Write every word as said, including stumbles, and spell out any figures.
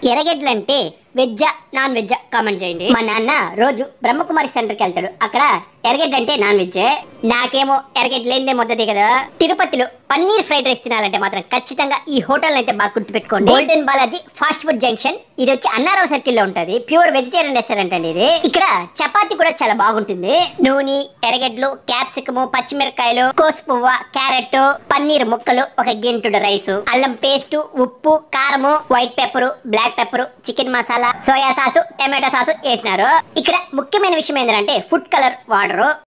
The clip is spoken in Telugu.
ఎర్రగడ్డలంటే వెజ్జా నాన్ వెజ్జా కామెంట్ చేయండి. మా నాన్న రోజు బ్రహ్మకుమారి సెంటర్కి వెళ్తాడు. అక్కడ ఎర్రగడ్డ అంటే నాన్ వెజ్. నాకేమో ఎర్రగడ్డ లేనిదే మొదటి కదా. తిరుపతిలో పన్నీర్ ఫ్రైడ్ రైస్ తినాలంటే మాత్రం ఖచ్చితంగా ఈ హోటల్ అయితే బాగా గుర్తుపెట్టుకోండి. Golden Balaji fast food junction. ఇది వచ్చి అన్నారావు సర్కిల్ లో ఉంటది. ప్యూర్ వెజిటేరియన్ రెస్టారెంట్ అండి ఇది. ఇక్కడ చపాతీ కూడా చాలా బాగుంటుంది. నూనె, ఎర్రగడ్డలు, క్యాప్సికము, పచ్చిమిరకాయలు, కోసు పువ్వ, క్యారెట్, పన్నీర్ ముక్కలు, ఒక గింటుడు రైస్, అల్లం పేస్ట్, ఉప్పు, కారము, white pepper, black pepper, chicken masala, soya sauce, tomato sauce వేసినారు. ఇక్కడ ముఖ్యమైన విషయం ఏంటంటే ఫుడ్ కలర్ వాడరు.